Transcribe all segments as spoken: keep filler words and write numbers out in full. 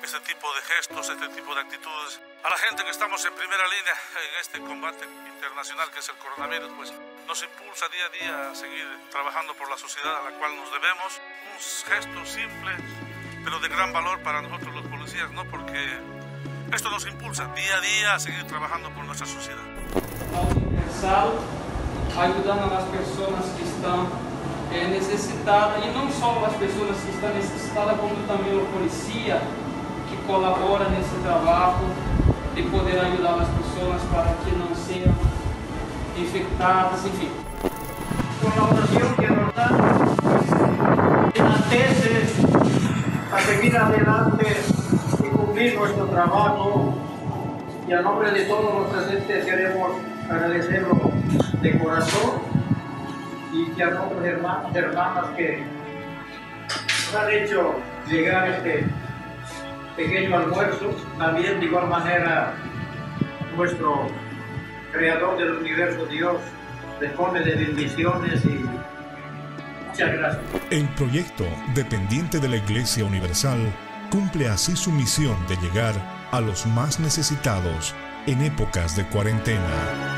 este tipo de gestos, este tipo de actitudes. A la gente que estamos en primera línea en este combate internacional que es el coronavirus, pues nos impulsa día a día a seguir trabajando por la sociedad a la cual nos debemos. Un gesto simple, pero de gran valor para nosotros los policías, ¿no? Porque esto nos impulsa día a día a seguir trabajando por nuestra sociedad. Universal, ayudando a las personas que están eh, necessitadas, e não só as pessoas que estão necessitadas, como também o polícia que colabora nesse trabalho de poder ajudar as pessoas para que não sejam infectadas, enfim. Colaboración que nos da enaltece a seguir adelante y cumplir nuestro trabajo, y a nombre de todos los presentes queremos agradecerlo de corazón, y que a nuestros hermanos y hermanas que nos han hecho llegar este pequeño almuerzo, también de igual manera nuestro Creador del universo, Dios, les pone de bendiciones y muchas gracias. El proyecto, dependiente de la Iglesia Universal, cumple así su misión de llegar a los más necesitados en épocas de cuarentena.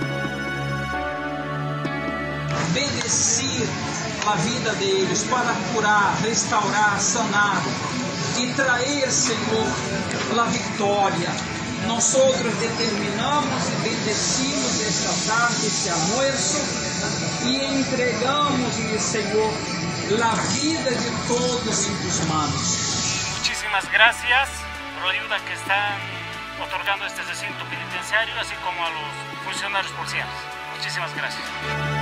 Bendecir a vida deles para curar, restaurar, sanar e trazer, Senhor, a vitória. Nós determinamos e bendecimos esta tarde, este almoço, e entregamos, Senhor, a vida de todos em tus manos. Muchísimas gracias por la ayuda que están otorgando este recinto penitenciario, así como a los funcionarios policiales. Muchísimas gracias.